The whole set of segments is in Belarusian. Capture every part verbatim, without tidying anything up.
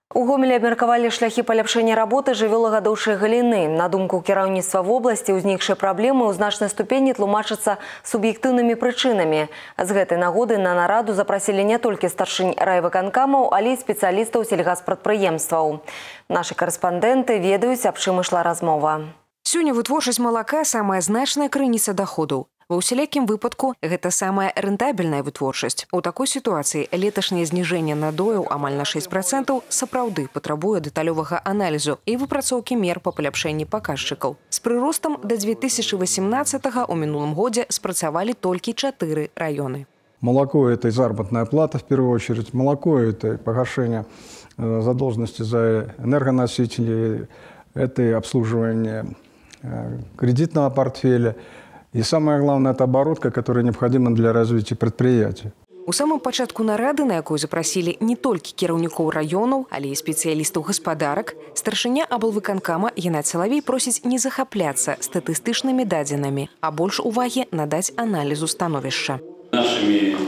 У Гомелі абмеркавалі шляхі паляпшэння работы жывёлагадоўчай галіны. На думку кіраўніцтва вобласці, узнікшыя праблемы ў значнай ступені тлумачацца суб'ектыўнымі прычынамі. З гэтай нагоды на нараду запрасілі не толькі старшынь райвыканкамаў, але і спецыялістаў сельгаспрадпрыемстваў. Нашы карэспандэнты ведаюць, аб чым ішла размова. Сёння вытворчасць малака самая значная крыніца доходаў. Ва ўсялякім выпадку гэта самая рэнтабельная вытворчасць. У такой сітуацыі леташняе зніжэнне надояў амаль на шэсць працэнтаў сапраўды патрабуе дэталёвага аналізу і выпрацоўкі мер па паляпшэнні паказчыкаў. З прыростам да две тысячи восемнадцатого ў мінулым годзе спрацавалі толькі чатыры раёны. Молоко – это и заработная плата, в первую очередь. Молоко – это погашение задолженности за энергоносители, это и обслуживание кредитного портфеля. И самое главное – это оборотка, которая необходима для развития предприятия. У самым пачатку нарады, на якую запрасілі не толькі кіраўнікоў раёнаў, але і спецыялістаў гаспадарак, старшыня аблвыканкама Геннадзь Салавей просіць не захапляцца статыстычнымі дадзенымі, а больш увагі надаць аналізу становішча. Нашими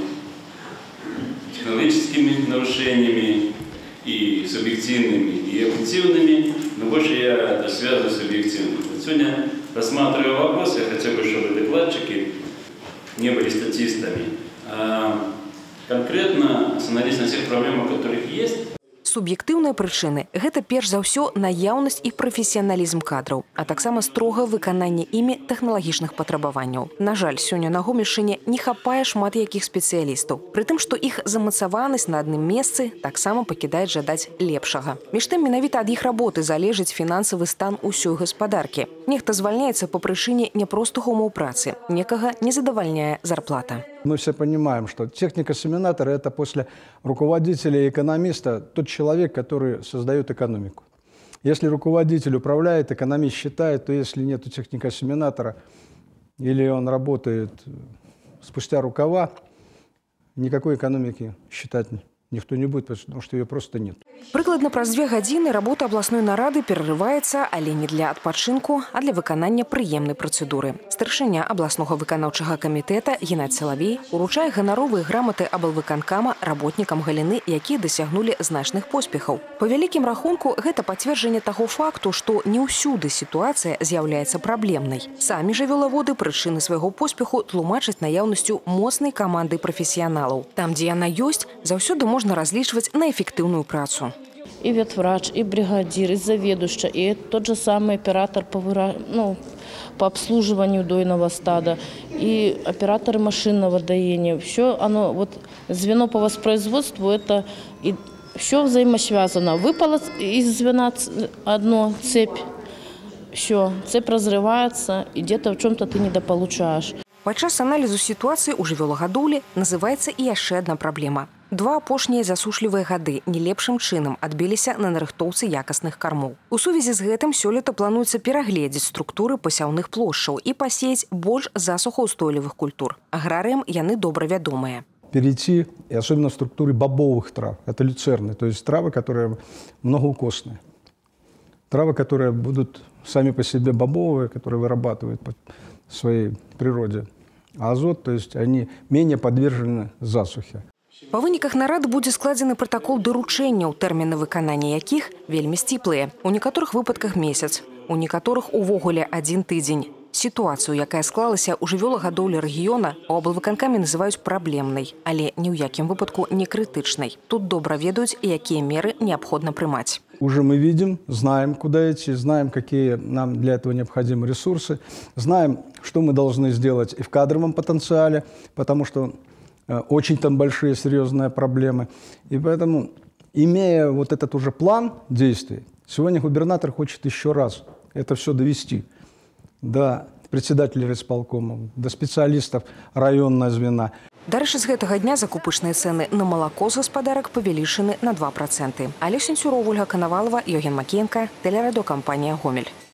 технологическими нарушениями и субъективными, и объективными, но больше я это связываю с объективным. Сегодня, рассматривая вопрос, я хотел бы, чтобы докладчики не были статистами, а конкретно остановились на тех проблемах, которые есть. Суб'ектыўныя прычыны – гэта перш за ўсё наяўнасць і прафесіяналізм кадраў, а таксама строгае выкананне імі тэхналагічных патрабаванняў. На жаль, сёння на Гомельшчыне не хапае шмат якіх спецыялістаў. Пры тым, што іх замацаванасць на адным месцы таксама пакідае жадаць лепшага. Між тым, менавіта ад іх работы залежыць фінансавы стан усёй гаспадаркі. Нехта звальняецца па прычыне няпростых умоў працы, некага не задавальняе зарплата. Мы все понимаем, что техника-семинатор – это после руководителя и экономиста тот человек, который создает экономику. Если руководитель управляет, экономист считает, то если нет техника-семинатора или он работает спустя рукава, никакой экономики считать никто не будет, потому что ее просто нет. Прыкладна праз две гадзіны работа абласной нарады перарываецца, але не для адпачынку, а для выканання прыемнай працэдуры. Старшыня абласнога выканаўчага камітэта Геннадзь Салавей уручае ганаровыя граматы аблвыканкама работнікам галіны, якія дасягнулі значных поспехаў. Па вялікім рахунку, гэта пацверджанне таго факту, што не ўсюды сітуацыя з'яўляецца праблемнай. Самі жывёлаводы прычыны свайго поспеху тлумачаць наяўнасцю моцнай каманды прафесіяналаў. Там, дзе яна ёсць, заўсёды можна разлічваць на эфектыўную працу. И ветврач, и бригадир, и заведующий, и тот же самый оператор по, выра... ну, по обслуживанию дойного стада, и операторы машинного доения. Все оно, вот звено по воспроизводству, это и все взаимосвязано. Выпало из звена одно цепь, все, цепь разрывается, и где-то в чем-то ты недополучаешь. Падчас аналізу сітуацыі ў жывёлагадоўлі называецца і яшчэ адна праблема. Два апошнія засушлівыя гады не лепшым чынам адбіліся на нарыхтоўцы якасных кармоў. У сувязі з гэтым сёлета плануецца перагледзець структуры пасяўных плошчаў і пасеяць больш засухаўстойлівых культур. Аграрыям яны добра вядомыя. Перейти, и особенно в структуре бобовых трав, это люцерны, то есть травы, которые многоукосные. Травы, которые будут сами по себе бобовые, которые вырабатывают по своей природе азот, то есть они менее подвержены засухе. Па выніках нарады будзе складзены пратакол даручэнняў, тэрміны выканання якіх вельмі сціплыя. У некаторых выпадках месяц, у некаторых увогуле адзін тыдзень. Сітуацыю, якая склалася ў жывёлагадоўлі рэгіёна, у аблвыканкаме называюць праблемнай, але ні ў якім выпадку не крытычнай. Тут добра ведаюць, якія меры неабходна прымаць. Уже мы видим, знаем, куда идти, знаем, какие нам для этого необходимы ресурсы, знаем, что мы должны сделать и в кадровом потенциале, потому что э, очень там большие серьезные проблемы. И поэтому, имея вот этот уже план действий, сегодня губернатор хочет еще раз это все довести до председателей райисполкома, до специалистов районного звена. Дарэчы, з гэтага дня закупачныя цэны на малако з гаспадарак павялічаны на два працэнты. Алеся Сенцюрова, Ольга Канавалова, Йоген Макеенка, тэлерадыёкампанія «Гомель».